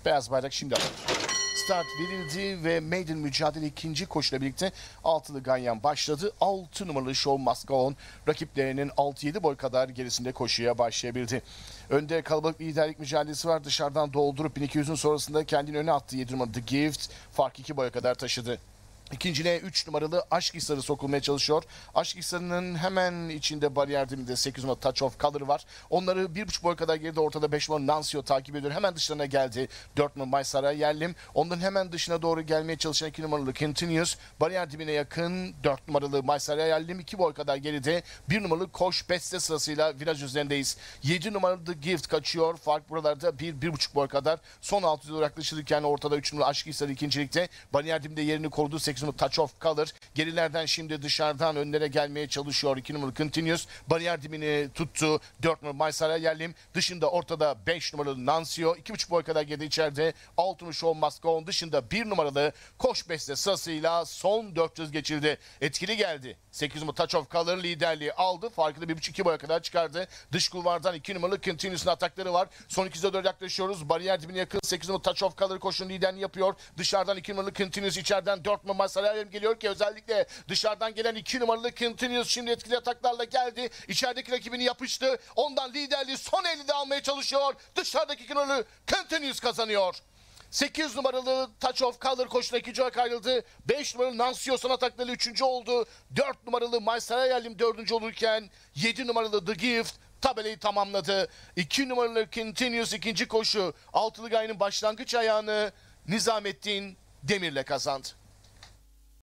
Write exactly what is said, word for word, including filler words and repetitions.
Beyaz bayrak şimdi alındı. Start verildi ve maiden mücadele ikinci koşuyla birlikte altılı ganyan başladı. altı numaralı Show Must Go On rakiplerinin altı yedi boy kadar gerisinde koşuya başlayabildi. Önde kalabalık liderlik mücadelesi var. Dışarıdan doldurup bin iki yüzün sonrasında kendini öne attığı yedi numaralı The Gift fark iki boya kadar taşıdı. İkinciliğe üç numaralı Aşk İhsarı sokulmaya çalışıyor. Aşk İhsarı'nın hemen içinde bariyer dibinde sekiz numaralı Touch of Color var. Onları bir buçuk boy kadar geride, ortada beş numaralı Nancio takip ediyor. Hemen dışlarına geldi dört numaralı Maysara Yerlim. Onların hemen dışına doğru gelmeye çalışan iki numaralı Continuous. Bariyer dibine yakın dört numaralı Maysara Yerlim iki boy kadar geride. bir numaralı Koş Beste sırasıyla viraj üzerindeyiz. yedi numaralı The Gift kaçıyor. Fark buralarda bir bir buçuk boy kadar. Son altı doğru yaklaşırken ortada üç numaralı Aşk İhsarı ikincilikte. Bariyer dibinde yerini korudu. sekiz numaralı Touch of Color. Gerilerden şimdi dışarıdan önlere gelmeye çalışıyor. iki numaralı Continuous. Bariyer dibini tuttu. dört numaralı Maysara Yerlim. Dışında ortada beş numaralı Nancio. iki buçuk boy kadar geride içeride. altı numaralı Show Must Go On. Dışında bir numaralı Koş Beste sırasıyla son dört yüz geçildi. Etkili geldi. sekiz numaralı Touch of Color liderliği aldı. Farkını bir buçuk iki boya kadar çıkardı. Dış kulvardan iki numaralı Continuous'un atakları var. Son iki yüze doğru yaklaşıyoruz. Bariyer dibine yakın sekiz numaralı Touch of Color koşunun liderliğini yapıyor. Dışarıdan iki numaralı Continuous, içeriden dört numaralı Maysara Yerlim geliyor ki özellikle dışarıdan gelen iki numaralı Continuous şimdi etkili ataklarla geldi. İçerideki rakibini yapıştı. Ondan liderliği son elde almaya çalışıyor. Dışarıdaki iki numaralı Continuous kazanıyor. sekiz numaralı Touch of Color koşuna ikinci olarak ayrıldı. beş numaralı Nancio son ataklarıyla üçüncü oldu. dört numaralı Maysara Yerlim dördüncü olurken yedi numaralı The Gift tabelayı tamamladı. iki numaralı Continuous ikinci koşu altılı gayenin başlangıç ayağını Nizamettin Demir'le kazandı.